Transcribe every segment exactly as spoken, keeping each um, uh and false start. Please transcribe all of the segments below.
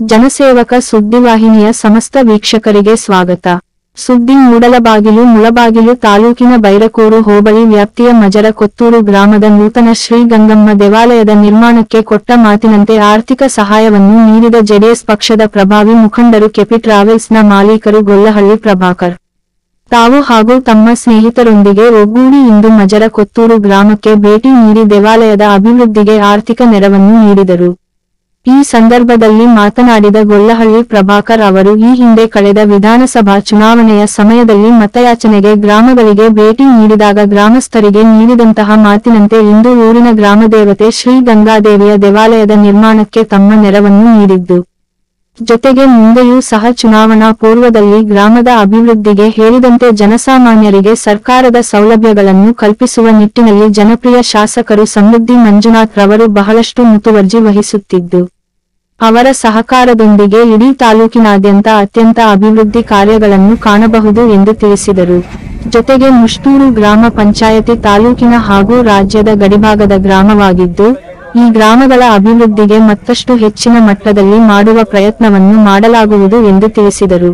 ಜನಸೇವಕ ಸುದ್ದಿವಾಹಿನಿಯ ಸಮಸ್ತ ವೀಕ್ಷಕರಿಗೆ ಸ್ವಾಗತ. ಸುದ್ದಿ ಮೂಡಲಬಾಗಿಲು ಮುಳಬಾಗಿಲು ತಾಲೂಕಿನ ಬೈರಕೂರು ಹೋಬಳಿ ವ್ಯಾಪ್ತಿಯ ಮಜರ ಕೊತ್ತೂರು ಗ್ರಾಮದ ನೂತನ ಶ್ರೀ ಗಂಗಮ್ಮ ದೇವಾಲಯದ ನಿರ್ಮಾಣಕ್ಕೆ ಕೊಟ್ಟ ಮಾತಿನಂತೆ ಆರ್ಥಿಕ ಸಹಾಯವನ್ನು ನೀಡಿದ ಜೆಡಿಎಸ್ ಪಕ್ಷದ ಪ್ರಭಾವಿ ಮುಖಂಡರು ಕೆಪಿ ಟ್ರಾವೆಲ್ಸ್ನ ಮಾಲೀಕರು ಗೊಲ್ಲಹಳ್ಳಿ ಪ್ರಭಾಕರ್ ತಾವು ಹಾಗೂ ತಮ್ಮ ಸ್ನೇಹಿತರೊಂದಿಗೆ ಒಗ್ಗೂಡಿ ಇಂದು ಮಜರ ಕೊತ್ತೂರು ಗ್ರಾಮಕ್ಕೆ ಭೇಟಿ ನೀಡಿ ದೇವಾಲಯದ ಅಭಿವೃದ್ಧಿಗೆ ಆರ್ಥಿಕ ನೆರವನ್ನು ನೀಡಿದರು. ಈ ಸಂದರ್ಭದಲ್ಲಿ ಮಾತನಾಡಿದ ಗೊಲ್ಲಹಳ್ಳಿ ಪ್ರಭಾಕರ್ ಅವರು ಈ ಹಿಂದೆ ಕಳೆದ ವಿಧಾನಸಭಾ ಚುನಾವಣೆಯ ಸಮಯದಲ್ಲಿ ಮತಯಾಚನೆಗೆ ಗ್ರಾಮಗಳಿಗೆ ಭೇಟಿ ನೀಡಿದಾಗ ಗ್ರಾಮಸ್ಥರಿಗೆ ನೀಡಿದಂತಹ ಮಾತಿನಂತೆ ಇಂದು ಊರಿನ ಗ್ರಾಮದೇವತೆ ಶ್ರೀ ಗಂಗಾದೇವಿಯ ದೇವಾಲಯದ ನಿರ್ಮಾಣಕ್ಕೆ ತಮ್ಮ ನೆರವನ್ನು ನೀಡಿದ್ದು ಜೊತೆಗೆ ಮುಂದೆಯೂ ಸಹ ಚುನಾವಣಾ ಪೂರ್ವದಲ್ಲಿ ಗ್ರಾಮದ ಅಭಿವೃದ್ಧಿಗೆ ಹೇಳಿದಂತೆ ಜನಸಾಮಾನ್ಯರಿಗೆ ಸರ್ಕಾರದ ಸೌಲಭ್ಯಗಳನ್ನು ಕಲ್ಪಿಸುವ ನಿಟ್ಟಿನಲ್ಲಿ ಜನಪ್ರಿಯ ಶಾಸಕರು ಸಮೃದ್ಧಿ ಮಂಜುನಾಥ್ ರವರು ಬಹಳಷ್ಟು ಮುತುವರ್ಜಿ ವಹಿಸುತ್ತಿದ್ದು ಅವರ ಸಹಕಾರದೊಂದಿಗೆ ಇಡೀ ತಾಲೂಕಿನಾದ್ಯಂತ ಅತ್ಯಂತ ಅಭಿವೃದ್ಧಿ ಕಾರ್ಯಗಳನ್ನು ಕಾಣಬಹುದು ಎಂದು ತಿಳಿಸಿದರು. ಜೊತೆಗೆ ಮುಷ್ಟೂರು ಗ್ರಾಮ ಪಂಚಾಯತಿ ತಾಲೂಕಿನ ಹಾಗೂ ರಾಜ್ಯದ ಗಡಿಭಾಗದ ಗ್ರಾಮವಾಗಿದ್ದು ಈ ಗ್ರಾಮಗಳ ಅಭಿವೃದ್ಧಿಗೆ ಮತ್ತಷ್ಟು ಹೆಚ್ಚಿನ ಮಟ್ಟದಲ್ಲಿ ಮಾಡುವ ಪ್ರಯತ್ನವನ್ನು ಮಾಡಲಾಗುವುದು ಎಂದು ತಿಳಿಸಿದರು.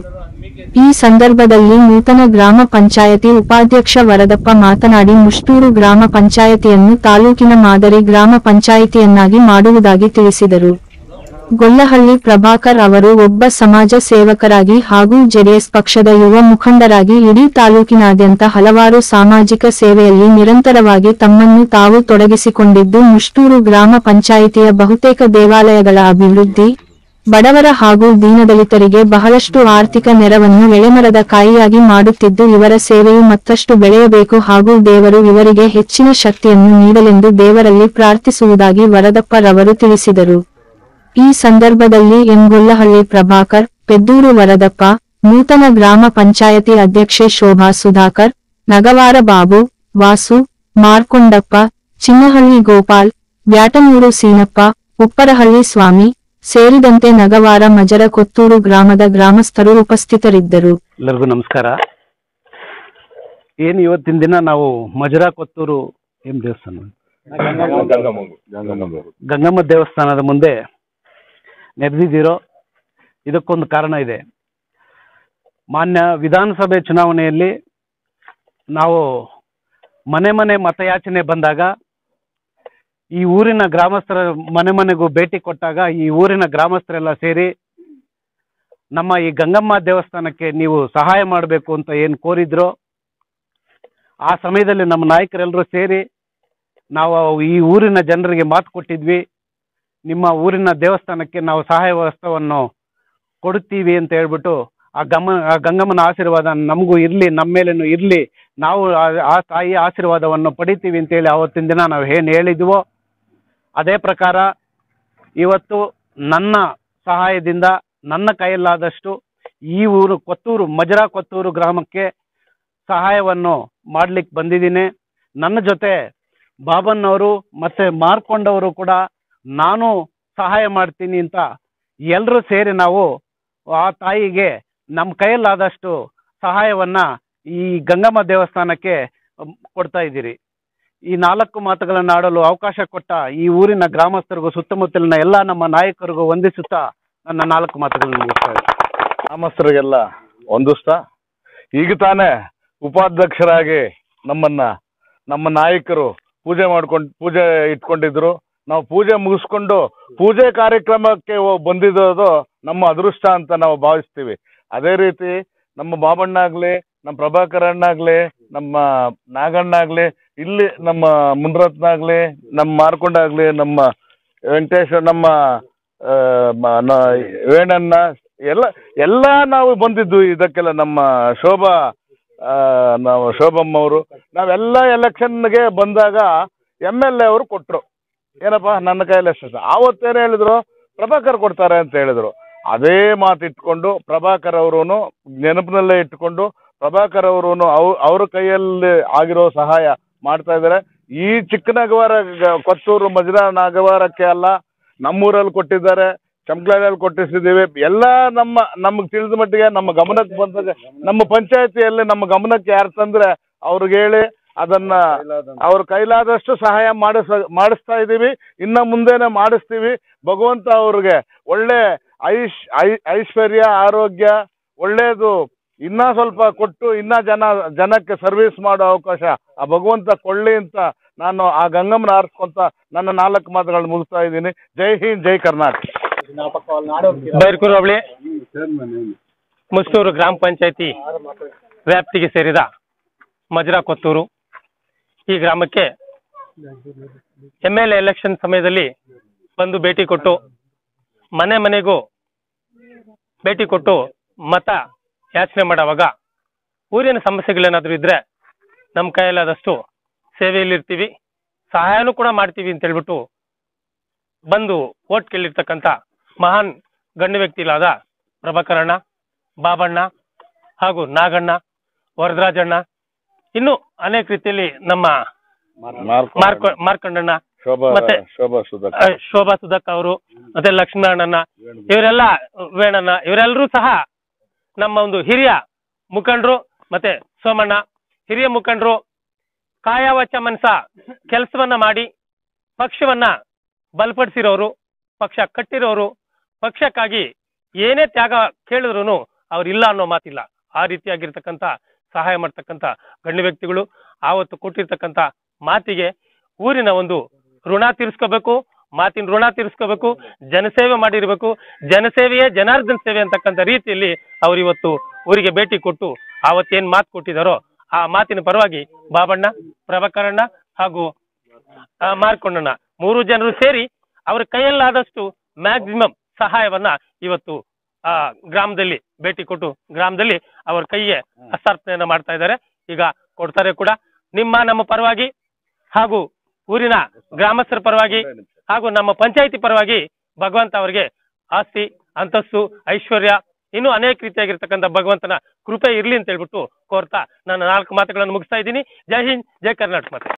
ಈ ಸಂದರ್ಭದಲ್ಲಿ ನೂತನ ಗ್ರಾಮ ಪಂಚಾಯತಿ ಉಪಾಧ್ಯಕ್ಷ ವರದಪ್ಪ ಮಾತನಾಡಿ ಮುಷ್ಟೂರು ಗ್ರಾಮ ಪಂಚಾಯತಿಯನ್ನು ತಾಲೂಕಿನ ಮಾದರಿ ಗ್ರಾಮ ಪಂಚಾಯಿತಿಯನ್ನಾಗಿ ಮಾಡುವುದಾಗಿ ತಿಳಿಸಿದರು. ಗೊಲ್ಲಹಳ್ಳಿ ಪ್ರಭಾಕರ್ ಅವರು ಒಬ್ಬ ಸಮಾಜ ಸೇವಕರಾಗಿ ಹಾಗೂ ಜೆಡಿಎಸ್ ಪಕ್ಷದ ಯುವ ಮುಖಂಡರಾಗಿ ಇಡೀ ತಾಲೂಕಿನಾದ್ಯಂತ ಹಲವಾರು ಸಾಮಾಜಿಕ ಸೇವೆಯಲ್ಲಿ ನಿರಂತರವಾಗಿ ತಮ್ಮನ್ನು ತಾವು ತೊಡಗಿಸಿಕೊಂಡಿದ್ದು ಮುಷ್ಟೂರು ಗ್ರಾಮ ಪಂಚಾಯಿತಿಯ ಬಹುತೇಕ ದೇವಾಲಯಗಳ ಅಭಿವೃದ್ಧಿ, ಬಡವರ ಹಾಗೂ ದೀನದಲಿತರಿಗೆ ಬಹಳಷ್ಟು ಆರ್ಥಿಕ ನೆರವನ್ನು ಎಳೆಮರದ ಕಾಯಿಯಾಗಿ ಮಾಡುತ್ತಿದ್ದು ಇವರ ಸೇವೆಯು ಮತ್ತಷ್ಟು ಬೆಳೆಯಬೇಕು ಹಾಗೂ ದೇವರು ಇವರಿಗೆ ಹೆಚ್ಚಿನ ಶಕ್ತಿಯನ್ನು ನೀಡಲೆಂದು ದೇವರಲ್ಲಿ ಪ್ರಾರ್ಥಿಸುವುದಾಗಿ ವರದಪ್ಪ ರವರು ತಿಳಿಸಿದರು. ಈ ಸಂದರ್ಭದಲ್ಲಿ ಎಂ ಗೊಲ್ಲಹಳ್ಳಿ ಪ್ರಭಾಕರ್, ಪೆದ್ದೂರು ವರದಪ್ಪ, ನೂತನ ಗ್ರಾಮ ಪಂಚಾಯತಿ ಅಧ್ಯಕ್ಷೆ ಶೋಭಾ ಸುಧಾಕರ್, ನಗವಾರ ಬಾಬು, ವಾಸು, ಮಾರ್ಕೊಂಡಪ್ಪ, ಚಿನ್ನಹಳ್ಳಿ ಗೋಪಾಲ್, ವ್ಯಾಟನೂರು ಸೀನಪ್ಪ, ಉಪ್ಪರಹಳ್ಳಿ ಸ್ವಾಮಿ ಸೇರಿದಂತೆ ನಗವಾರ ಮಜರ ಕೊತ್ತೂರು ಗ್ರಾಮದ ಗ್ರಾಮಸ್ಥರು ಉಪಸ್ಥಿತರಿದ್ದರು. ಎಲ್ಲರಿಗೂ ನಮಸ್ಕಾರ. ಏನು ಇವತ್ತಿನ ದಿನ ನಾವು ಮಜರ ಕೊತ್ತೂರು ಏನ್ ದೇವಸ್ಥಾನ ಗಂಗಮ್ಮ ದೇವಸ್ಥಾನದ ಮುಂದೆ ನೆರೆದಿದ್ದೀರೋ ಇದಕ್ಕೊಂದು ಕಾರಣ ಇದೆ. ಮಾನ್ಯ ವಿಧಾನಸಭೆ ಚುನಾವಣೆಯಲ್ಲಿ ನಾವು ಮನೆ ಮನೆ ಮತಯಾಚನೆ ಬಂದಾಗ ಈ ಊರಿನ ಗ್ರಾಮಸ್ಥರ ಮನೆ ಮನೆಗೂ ಭೇಟಿ ಕೊಟ್ಟಾಗ ಈ ಊರಿನ ಗ್ರಾಮಸ್ಥರೆಲ್ಲ ಸೇರಿ ನಮ್ಮ ಈ ಗಂಗಮ್ಮ ದೇವಸ್ಥಾನಕ್ಕೆ ನೀವು ಸಹಾಯ ಮಾಡಬೇಕು ಅಂತ ಏನು ಕೋರಿದ್ರೋ ಆ ಸಮಯದಲ್ಲಿ ನಮ್ಮ ನಾಯಕರೆಲ್ಲರೂ ಸೇರಿ ನಾವು ಈ ಊರಿನ ಜನರಿಗೆ ಮಾತು ಕೊಟ್ಟಿದ್ವಿ, ನಿಮ್ಮ ಊರಿನ ದೇವಸ್ಥಾನಕ್ಕೆ ನಾವು ಸಹಾಯ ವ್ಯವಸ್ಥೆಯನ್ನು ಕೊಡುತ್ತೀವಿ ಅಂತ ಹೇಳ್ಬಿಟ್ಟು ಆ ಗಮ ಆ ಗಂಗಮ್ಮನ ಆಶೀರ್ವಾದ ನಮಗೂ ಇರಲಿ, ನಮ್ಮ ಮೇಲೇನು ಇರಲಿ, ನಾವು ಆ ತಾಯಿಯ ಆಶೀರ್ವಾದವನ್ನು ಪಡಿತೀವಿ ಅಂತೇಳಿ ಆವತ್ತಿನ ದಿನ ನಾವು ಏನು ಹೇಳಿದ್ವೋ ಅದೇ ಪ್ರಕಾರ ಇವತ್ತು ನನ್ನ ಸಹಾಯದಿಂದ ನನ್ನ ಕೈಯಲ್ಲಾದಷ್ಟು ಈ ಊರು ಕೊತ್ತೂರು ಮಜರ ಕೊತ್ತೂರು ಗ್ರಾಮಕ್ಕೆ ಸಹಾಯವನ್ನು ಮಾಡಲಿಕ್ಕೆ ಬಂದಿದ್ದೀನಿ. ನನ್ನ ಜೊತೆ ಬಾಬನ್ನವರು ಮತ್ತು ಮಾರ್ಕೊಂಡವರು ಕೂಡ ನಾನು ಸಹಾಯ ಮಾಡ್ತೀನಿ ಅಂತ ಎಲ್ಲರೂ ಸೇರಿ ನಾವು ಆ ತಾಯಿಗೆ ನಮ್ಮ ಕೈಯಲ್ಲಾದಷ್ಟು ಸಹಾಯವನ್ನು ಈ ಗಂಗಮ್ಮ ದೇವಸ್ಥಾನಕ್ಕೆ ಕೊಡ್ತಾ ಇದ್ದೀರಿ. ಈ ನಾಲ್ಕು ಮಾತುಗಳನ್ನು ಆಡಲು ಅವಕಾಶ ಕೊಟ್ಟ ಈ ಊರಿನ ಗ್ರಾಮಸ್ಥರಿಗೂ ಸುತ್ತಮುತ್ತಲಿನ ಎಲ್ಲ ನಮ್ಮ ನಾಯಕರಿಗೂ ವಂದಿಸುತ್ತಾ ನನ್ನ ನಾಲ್ಕು ಮಾತುಗಳನ್ನು ಮುಗಿಸ್ತಾ ಇದ್ದೀನಿ. ಗ್ರಾಮಸ್ಥರಿಗೆಲ್ಲ ವಂದಿಸ್ತಾ, ಈಗ ತಾನೇ ಉಪಾಧ್ಯಕ್ಷರಾಗಿ ನಮ್ಮನ್ನ ನಮ್ಮ ನಾಯಕರು ಪೂಜೆ ಮಾಡ್ಕೊಂಡು ಪೂಜೆ ಇಟ್ಕೊಂಡಿದ್ರು. ನಾವು ಪೂಜೆ ಮುಗಿಸ್ಕೊಂಡು ಪೂಜೆ ಕಾರ್ಯಕ್ರಮಕ್ಕೆ ಬಂದಿದ್ದು ನಮ್ಮ ಅದೃಷ್ಟ ಅಂತ ನಾವು ಭಾವಿಸ್ತೀವಿ. ಅದೇ ರೀತಿ ನಮ್ಮ ಬಾಬಣ್ಣ ಆಗ್ಲಿ, ನಮ್ಮ ಪ್ರಭಾಕರ್ ಅಣ್ಣ ಆಗ್ಲಿ, ನಮ್ಮ ನಾಗಣ್ಣ ಆಗ್ಲಿ, ಇಲ್ಲಿ ನಮ್ಮ ಮುನ್ರತ್ನ ಆಗ್ಲಿ, ನಮ್ಮ ಮಾರ್ಕೊಂಡ ಆಗ್ಲಿ, ನಮ್ಮ ವೆಂಕಟೇಶ್ವರ, ನಮ್ಮ ವೇಣಣ್ಣ ಎಲ್ಲ ಎಲ್ಲ ನಾವು ಬಂದಿದ್ದು ಇದಕ್ಕೆಲ್ಲ. ನಮ್ಮ ಶೋಭಾ ನಾವು ಶೋಭಮ್ಮ ಅವರು ನಾವೆಲ್ಲ ಎಲೆಕ್ಷನ್ಗೆ ಬಂದಾಗ ಎಮ್ ಎಲ್ ಎ ಅವರು ಕೊಟ್ಟರು. ಏನಪ್ಪ ನನ್ನ ಕೈಯಲ್ಲಿ ಎಷ್ಟು ಆವತ್ತೇನು ಹೇಳಿದ್ರು, ಪ್ರಭಾಕರ್ ಕೊಡ್ತಾರೆ ಅಂತ ಹೇಳಿದ್ರು. ಅದೇ ಮಾತು ಇಟ್ಕೊಂಡು ಪ್ರಭಾಕರ್ ಅವರು ನೆನಪಿನಲ್ಲೇ ಇಟ್ಕೊಂಡು ಪ್ರಭಾಕರ್ ಅವರು ಅವ್ ಅವ್ರ ಕೈಯಲ್ಲಿ ಆಗಿರೋ ಸಹಾಯ ಮಾಡ್ತಾ ಇದ್ದಾರೆ. ಈ ಚಿಕ್ಕ ನಗವಾರ ಕೊತ್ತೂರು ಮಜರಾ ನಗವಾರಕ್ಕೆ ಅಲ್ಲ, ನಮ್ಮೂರಲ್ಲಿ ಕೊಟ್ಟಿದ್ದಾರೆ, ಚಮಕ್ಲಲ್ಲಿ ಕೊಟ್ಟಿಸಿದ್ದೀವಿ. ಎಲ್ಲ ನಮ್ಮ ನಮಗೆ ತಿಳಿದ ಮಟ್ಟಿಗೆ ನಮ್ಮ ಗಮನಕ್ಕೆ ಬಂದಾಗ ನಮ್ಮ ಪಂಚಾಯತಿಯಲ್ಲಿ ನಮ್ಮ ಗಮನಕ್ಕೆ ಯಾರು ತಂದರೆ ಅವ್ರಿಗೆ ಹೇಳಿ ಅದನ್ನ ಅವ್ರ ಕೈಲಾದಷ್ಟು ಸಹಾಯ ಮಾಡಿಸ ಮಾಡಿಸ್ತಾ ಇದ್ದೀವಿ. ಇನ್ನು ಮುಂದೆನೆ ಮಾಡಿಸ್ತೀವಿ. ಭಗವಂತ ಅವ್ರಿಗೆ ಒಳ್ಳೆ ಐಶ್ ಐ ಐಶ್ವರ್ಯ ಆರೋಗ್ಯ ಒಳ್ಳೇದು ಇನ್ನೂ ಸ್ವಲ್ಪ ಕೊಟ್ಟು ಇನ್ನೂ ಜನ ಜನಕ್ಕೆ ಸರ್ವಿಸ್ ಮಾಡೋ ಅವಕಾಶ ಆ ಭಗವಂತ ಕೊಳ್ಳಿ ಅಂತ ನಾನು ಆ ಗಂಗಮ್ಮನ ಆರಿಸ್ಕೊಂತ ನನ್ನ ನಾಲ್ಕು ಮಾತುಗಳನ್ನು ಮುಗಿಸ್ತಾ ಇದ್ದೀನಿ. ಜೈ ಹಿಂದ್, ಜೈ ಕರ್ನಾಟಕ. ಬೈರ್ಕೂರು ಹೋಬಳಿ ಮುಸ್ಟೂರು ಗ್ರಾಮ ಪಂಚಾಯತಿ ವ್ಯಾಪ್ತಿಗೆ ಸೇರಿದ ಮಜರಾ ಕೊತ್ತೂರು ಈ ಗ್ರಾಮಕ್ಕೆ ಎಮ್ ಎಲ್ ಎ ಎಲೆಕ್ಷನ್ ಸಮಯದಲ್ಲಿ ಬಂದು ಭೇಟಿ ಕೊಟ್ಟು ಮನೆ ಮನೆಗೂ ಭೇಟಿ ಕೊಟ್ಟು ಮತ ಯಾಚನೆ ಮಾಡುವಾಗ ಊರಿನ ಸಮಸ್ಯೆಗಳೇನಾದರೂ ಇದ್ರೆ ನಮ್ಮ ಕೈಯಲ್ಲಾದಷ್ಟು ಸೇವೆಯಲ್ಲಿರ್ತೀವಿ, ಸಹಾಯನೂ ಕೂಡ ಮಾಡ್ತೀವಿ ಅಂತ ಹೇಳ್ಬಿಟ್ಟು ಬಂದು ಓಟ್ ಕೇಳಿರ್ತಕ್ಕಂಥ ಮಹಾನ್ ಗಣ್ಯ ವ್ಯಕ್ತಿಗಳಾದ ಪ್ರಭಾಕರಣ್ಣ, ಬಾಬಣ್ಣ ಹಾಗೂ ನಾಗಣ್ಣ, ವರದರಾಜಣ್ಣ, ಇನ್ನು ಅನೇಕ ರೀತಿಯಲ್ಲಿ ನಮ್ಮ ಮಾರ್ಕ ಮಾರ್ಕಂಡಣ್ಣ, ಮತ್ತೆ ಶೋಭಾ ಸುಧಕ್ ಅವರು, ಮತ್ತೆ ಲಕ್ಷ್ಮಣಣ್ಣ, ಇವರೆಲ್ಲ ವೇಣಣ್ಣ, ಇವರೆಲ್ಲರೂ ಸಹ ನಮ್ಮ ಒಂದು ಹಿರಿಯ ಮುಖಂಡರು. ಮತ್ತೆ ಸೋಮಣ್ಣ ಹಿರಿಯ ಮುಖಂಡರು, ಕಾಯ ವಚ ಮನಸ ಕೆಲಸವನ್ನ ಮಾಡಿ ಪಕ್ಷವನ್ನ ಬಲಪಡಿಸಿರೋರು, ಪಕ್ಷ ಕಟ್ಟಿರೋರು, ಪಕ್ಷಕ್ಕಾಗಿ ಏನೇ ತ್ಯಾಗ ಕೇಳಿದ್ರು ಅವ್ರಿಲ್ಲ ಅನ್ನೋ ಮಾತಿಲ್ಲ. ಆ ರೀತಿಯಾಗಿರ್ತಕ್ಕಂಥ ಸಹಾಯ ಮಾಡ್ತಕ್ಕಂಥ ಗಣ್ಯ ವ್ಯಕ್ತಿಗಳು. ಆವತ್ತು ಕೊಟ್ಟಿರ್ತಕ್ಕಂಥ ಮಾತಿಗೆ ಊರಿನ ಒಂದು ಋಣ ತೀರಿಸ್ಕೋಬೇಕು, ಮಾತಿನ ಋಣ ತೀರಿಸ್ಕೋಬೇಕು, ಜನಸೇವೆ ಮಾಡಿರ್ಬೇಕು. ಜನಸೇವೆಯೇ ಜನಾರ್ದನ ಸೇವೆ ಅಂತಕ್ಕಂಥ ರೀತಿಯಲ್ಲಿ ಅವ್ರು ಇವತ್ತು ಊರಿಗೆ ಭೇಟಿ ಕೊಟ್ಟು ಆವತ್ತೇನ್ ಮಾತು ಕೊಟ್ಟಿದ್ದಾರೋ ಆ ಮಾತಿನ ಪರವಾಗಿ ಬಾಬಣ್ಣ, ಪ್ರಭಾಕರಣ್ಣ ಹಾಗೂ ಮಾರ್ಕೊಂಡಣ್ಣ ಮೂರು ಜನರು ಸೇರಿ ಅವ್ರ ಕೈಯಲ್ಲಾದಷ್ಟು ಮ್ಯಾಕ್ಸಿಮಮ್ ಸಹಾಯವನ್ನ ಇವತ್ತು ಆ ಗ್ರಾಮದಲ್ಲಿ ಭೇಟಿ ಕೊಟ್ಟು ಗ್ರಾಮದಲ್ಲಿ ಅವ್ರ ಕೈಗೆ ಹಸ್ತಾರ್ಪಣೆಯನ್ನ ಮಾಡ್ತಾ ಇದ್ದಾರೆ. ಈಗ ಕೊಡ್ತಾರೆ ಕೂಡ. ನಿಮ್ಮ ನಮ್ಮ ಪರವಾಗಿ ಹಾಗೂ ಊರಿನ ಗ್ರಾಮಸ್ಥರ ಪರವಾಗಿ ಹಾಗೂ ನಮ್ಮ ಪಂಚಾಯಿತಿ ಪರವಾಗಿ ಭಗವಂತ ಅವರಿಗೆ ಆಸ್ತಿ, ಅಂತಸ್ತು, ಐಶ್ವರ್ಯ, ಇನ್ನೂ ಅನೇಕ ರೀತಿಯಾಗಿರ್ತಕ್ಕಂಥ ಭಗವಂತನ ಕೃಪೆ ಇರ್ಲಿ ಅಂತ ಹೇಳ್ಬಿಟ್ಟು ಕೋರ್ತಾ ನನ್ನ ನಾಲ್ಕು ಮಾತುಗಳನ್ನು ಮುಗಿಸ್ತಾ ಇದ್ದೀನಿ. ಜೈ ಹಿಂದ್, ಜೈ ಕರ್ನಾಟಕ.